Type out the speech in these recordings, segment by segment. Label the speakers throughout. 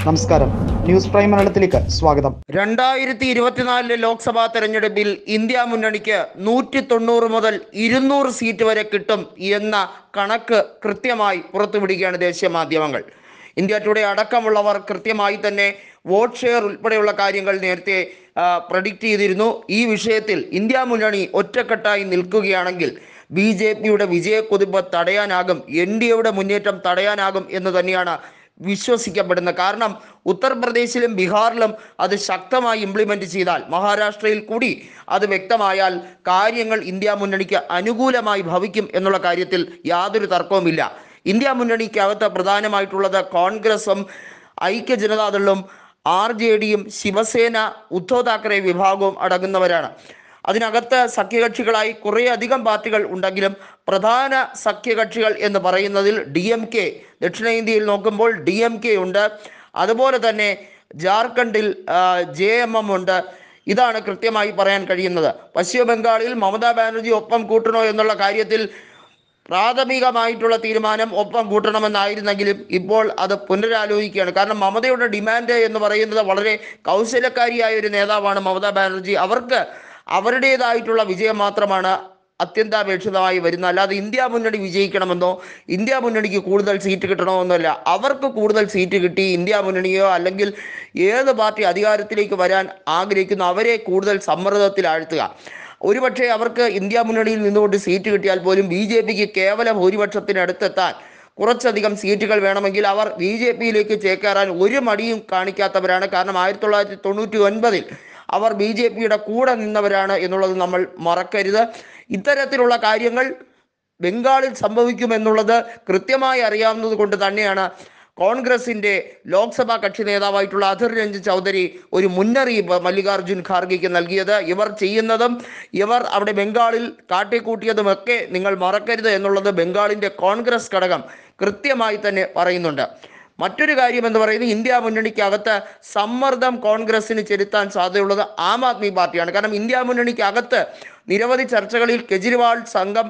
Speaker 1: നമസ്കാരം, news prime മലയാളത്തിലേക്ക് സ്വാഗതം.
Speaker 2: 2024 ലോക്സഭാ തെരഞ്ഞെടുപ്പിൽ ഇന്ത്യ മുന്നണിക്ക് 190 മുതൽ 200 സീറ്റ് വരെ കിട്ടും എന്ന കണക്ക് കൃത്യമായി പുറത്തുവിടുകയാണ് ദേശീയ മാധ്യമങ്ങൾ. ഇന്ത്യ ടുഡേ അടക്കമുള്ളവർ കൃത്യമായി തന്നെ വോട്ട് ഷെയർ ഉൾപ്പെടെയുള്ള കാര്യങ്ങൾ നേരത്തെ പ്രഡിക്റ്റ് ചെയ്തിരുന്നു. ഈ വിഷയത്തിൽ ഇന്ത്യ മുന്നണി ഒറ്റക്കെട്ടായി നിൽക്കുകയാണെങ്കിൽ BJPയുടെ വിജയക്കുതിപ്പ് തടയാനാകും, NDAയുടെ മുന്നേറ്റം തടയാനാകും എന്ന് തന്നെയാണ് വിശ്വസിക്കപ്പെടുന്നത്. കാരണം ഉത്തർപ്രദേശിലും ബീഹാറിലും അത് ശക്തമായി ഇംപ്ലിമെന്റ് ചെയ്താൽ, മഹാരാഷ്ട്രയിൽ കൂടി അത് വ്യക്തമായാൽ കാര്യങ്ങൾ ഇന്ത്യ മുന്നണിക്ക് അനുകൂലമായി ഭവിക്കും എന്നുള്ള കാര്യത്തിൽ യാതൊരു തർക്കവുമില്ല. ഇന്ത്യ മുന്നണിക്കകത്ത് പ്രധാനമായിട്ടുള്ളത് കോൺഗ്രസും ഐക്യ ജനതാദളും RJDയും ശിവസേന ഉദ്ധവ് താക്കറെ വിഭാഗവും അടങ്ങുന്നവരാണ്. അതിനകത്ത് സഖ്യകക്ഷികളായി കുറേയധികം പാർട്ടികൾ ഉണ്ടെങ്കിലും പ്രധാന സഖ്യകക്ഷികൾ എന്ന് പറയുന്നതിൽ DMK, ദക്ഷിണേന്ത്യയിൽ നോക്കുമ്പോൾ DMK ഉണ്ട്. അതുപോലെ തന്നെ ജാർഖണ്ഡിൽ JMM ഉണ്ട്. ഇതാണ് കൃത്യമായി പറയാൻ കഴിയുന്നത്. പശ്ചിമ ബംഗാളിൽ മമതാ ബാനർജി ഒപ്പം കൂട്ടണോ എന്നുള്ള കാര്യത്തിൽ പ്രാഥമികമായിട്ടുള്ള തീരുമാനം ഒപ്പം കൂട്ടണമെന്നായിരുന്നെങ്കിലും ഇപ്പോൾ അത് പുനരാലോചിക്കുകയാണ്. കാരണം മമതയുടെ ഡിമാൻഡ് എന്ന് പറയുന്നത് വളരെ കൗശലക്കാരിയായ ഒരു നേതാവാണ് മമതാ ബാനർജി. അവർക്ക് അവരുടേതായിട്ടുള്ള വിജയം മാത്രമാണ് അത്യന്താപേക്ഷിതമായി വരുന്നത്. അല്ലാതെ ഇന്ത്യ മുന്നണി വിജയിക്കണമെന്നോ ഇന്ത്യ മുന്നണിക്ക് കൂടുതൽ സീറ്റ് കിട്ടണമെന്നല്ല. അവർക്ക് കൂടുതൽ സീറ്റ് കിട്ടി ഇന്ത്യ മുന്നണിയോ അല്ലെങ്കിൽ ഏത് പാർട്ടി അധികാരത്തിലേക്ക് വരാൻ ആഗ്രഹിക്കുന്നു അവരെ കൂടുതൽ സമ്മർദ്ദത്തിലാഴ്ത്തുക. ഒരുപക്ഷെ അവർക്ക് ഇന്ത്യ മുന്നണിയിൽ നിന്നുകൊണ്ട് സീറ്റ് കിട്ടിയാൽ പോലും BJPക്ക് കേവല ഭൂരിപക്ഷത്തിനടുത്തെത്താൻ കുറച്ചധികം സീറ്റുകൾ വേണമെങ്കിൽ അവർ BJPയിലേക്ക് ചേക്കേറാൻ ഒരു മടിയും കാണിക്കാത്തവരാണ്. കാരണം 1999 അവർ BJPയുടെ കൂടെ നിന്നവരാണ് എന്നുള്ളത് നമ്മൾ മറക്കരുത്. ഇത്തരത്തിലുള്ള കാര്യങ്ങൾ ബംഗാളിൽ സംഭവിക്കുമെന്നുള്ളത് കൃത്യമായി അറിയാവുന്നത് കൊണ്ട് തന്നെയാണ് കോൺഗ്രസിൻ്റെ ലോക്സഭാ കക്ഷി നേതാവായിട്ടുള്ള അധിർ രഞ്ജൻ ചൗധരി ഒരു മുന്നറിയിപ്പ് മല്ലികാർജുൻ ഖാർഗെയ്ക്ക് നൽകിയത്. ഇവർ ചെയ്യുന്നതും ഇവർ അവിടെ ബംഗാളിൽ കാട്ടിക്കൂട്ടിയതുമൊക്കെ നിങ്ങൾ മറക്കരുത് എന്നുള്ളത് ബംഗാളിൻ്റെ കോൺഗ്രസ് ഘടകം കൃത്യമായി തന്നെ പറയുന്നുണ്ട്. മറ്റൊരു കാര്യം എന്ന് പറയുന്നത് ഇന്ത്യ മുന്നണിക്കകത്ത് സമ്മർദ്ദം കോൺഗ്രസിന് ചെലുത്താൻ സാധ്യതയുള്ളത് ആം ആദ്മി പാർട്ടിയാണ്. കാരണം ഇന്ത്യ മുന്നണിക്കകത്ത് നിരവധി ചർച്ചകളിൽ കെജ്രിവാൾ സംഘം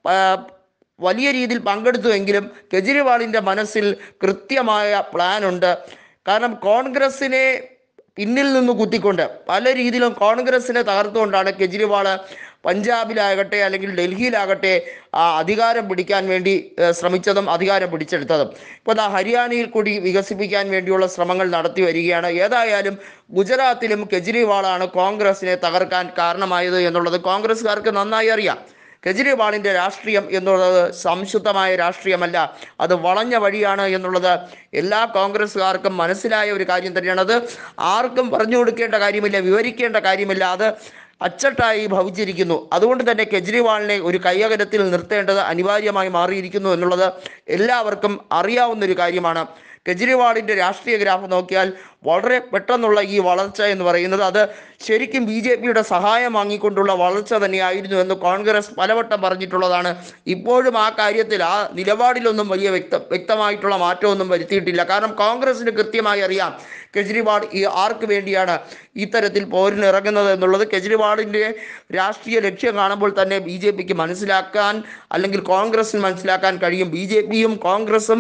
Speaker 2: വലിയ രീതിയിൽ പങ്കെടുത്തുവെങ്കിലും കെജ്രിവാളിൻ്റെ മനസ്സിൽ കൃത്യമായ പ്ലാൻ ഉണ്ട്. കാരണം കോൺഗ്രസിനെ പിന്നിൽ നിന്ന് കുത്തിക്കൊണ്ട് പല രീതിയിലും കോൺഗ്രസിനെ തകർത്തുകൊണ്ടാണ് കെജ്രിവാൾ പഞ്ചാബിലാകട്ടെ അല്ലെങ്കിൽ ഡൽഹിയിലാകട്ടെ അധികാരം പിടിക്കാൻ വേണ്ടി ശ്രമിച്ചതും അധികാരം പിടിച്ചെടുത്തതും. ഇപ്പോൾ ഹരിയാനയിൽ കൂടി വികസിപ്പിക്കാൻ വേണ്ടിയുള്ള ശ്രമങ്ങൾ നടത്തി വരികയാണ്. ഏതായാലും ഗുജറാത്തിലും കെജ്രിവാളാണ് കോൺഗ്രസിനെ തകർക്കാൻ കാരണമായത് എന്നുള്ളത് കോൺഗ്രസ്സുകാർക്ക് നന്നായി അറിയാം. കെജ്രിവാളിൻ്റെ രാഷ്ട്രീയം എന്നുള്ളത് സംശുദ്ധമായ രാഷ്ട്രീയമല്ല, അത് വളഞ്ഞ വഴിയാണ് എന്നുള്ളത് എല്ലാ കോൺഗ്രസ്സുകാർക്കും മനസ്സിലായ ഒരു കാര്യം തന്നെയാണ്. അത് ആർക്കും പറഞ്ഞു കൊടുക്കേണ്ട കാര്യമില്ല, വിവരിക്കേണ്ട കാര്യമില്ല, അത് അച്ചട്ടായി ഭവിച്ചിരിക്കുന്നു. അതുകൊണ്ട് തന്നെ കെജ്രിവാളിനെ ഒരു കൈയകലത്തിൽ നിർത്തേണ്ടത് അനിവാര്യമായി മാറിയിരിക്കുന്നു എന്നുള്ളത് എല്ലാവർക്കും അറിയാവുന്നൊരു കാര്യമാണ്. കെജ്രിവാളിൻ്റെ രാഷ്ട്രീയ ഗ്രാഫ് നോക്കിയാൽ വളരെ പെട്ടെന്നുള്ള ഈ വളർച്ച എന്ന് പറയുന്നത് അത് ശരിക്കും BJPയുടെ സഹായം വാങ്ങിക്കൊണ്ടുള്ള വളർച്ച തന്നെയായിരുന്നു എന്ന് കോൺഗ്രസ് പലവട്ടം പറഞ്ഞിട്ടുള്ളതാണ്. ഇപ്പോഴും ആ കാര്യത്തിൽ ആ നിലപാടിലൊന്നും വലിയ വ്യക്തമായിട്ടുള്ള മാറ്റമൊന്നും വരുത്തിയിട്ടില്ല. കാരണം കോൺഗ്രസിന് കൃത്യമായി അറിയാം കെജ്രിവാൾ ആർക്ക് വേണ്ടിയാണ് ഇത്തരത്തിൽ പോരിനിറങ്ങുന്നത് എന്നുള്ളത്. കെജ്രിവാളിൻ്റെ രാഷ്ട്രീയ ലക്ഷ്യം കാണുമ്പോൾ തന്നെ BJPക്ക് മനസ്സിലാക്കാൻ അല്ലെങ്കിൽ കോൺഗ്രസിന് മനസ്സിലാക്കാൻ കഴിയും. BJPയും കോൺഗ്രസും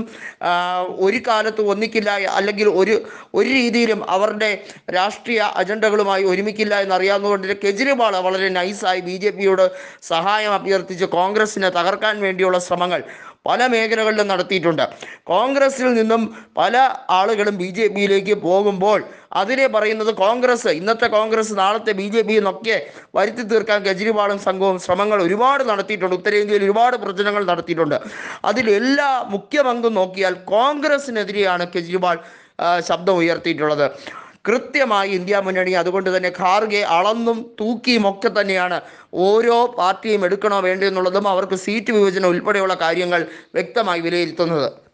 Speaker 2: ഒരു കാലത്ത് ഒന്നിക്കില്ല, അല്ലെങ്കിൽ ഒരു രീതിയിലും അവരുടെ രാഷ്ട്രീയ അജണ്ടകളുമായി ഒരുമിക്കില്ല എന്നറിയാവുന്നതുകൊണ്ട് കെജ്രിവാൾ വളരെ നൈസായി BJPയോട് സഹായം അഭ്യർത്ഥിച്ച് കോൺഗ്രസിനെ തകർക്കാൻ വേണ്ടിയുള്ള ശ്രമങ്ങൾ പല മേഖലകളിലും നടത്തിയിട്ടുണ്ട്. കോൺഗ്രസിൽ നിന്നും പല ആളുകളും BJPയിലേക്ക് പോകുമ്പോൾ അതിനെ പറയുന്നത് കോൺഗ്രസ്, ഇന്നത്തെ കോൺഗ്രസ് നാളത്തെ BJP എന്നൊക്കെ വരുത്തി തീർക്കാൻ കെജ്രിവാളും സംഘവും ശ്രമങ്ങൾ ഒരുപാട് നടത്തിയിട്ടുണ്ട്. ഉത്തരേന്ത്യയിൽ ഒരുപാട് പ്രചരണങ്ങൾ നടത്തിയിട്ടുണ്ട്. അതിലെല്ലാ മുഖ്യ പങ്കും നോക്കിയാൽ കോൺഗ്രസിനെതിരെയാണ് കെജ്രിവാൾ ശബ്ദം ഉയർത്തിയിട്ടുള്ളത്. കൃത്യമായി ഇന്ത്യ മുന്നണി അതുകൊണ്ട് തന്നെ ഖാർഗെ അളന്നും തൂക്കിയും ഒക്കെ തന്നെയാണ് ഓരോ പാർട്ടിയും എടുക്കണോ വേണ്ടോ എന്നുള്ളതും അവർക്ക് സീറ്റ് വിഭജനം ഉൾപ്പെടെയുള്ള കാര്യങ്ങൾ വ്യക്തമായി വിലയിരുത്തുന്നത്.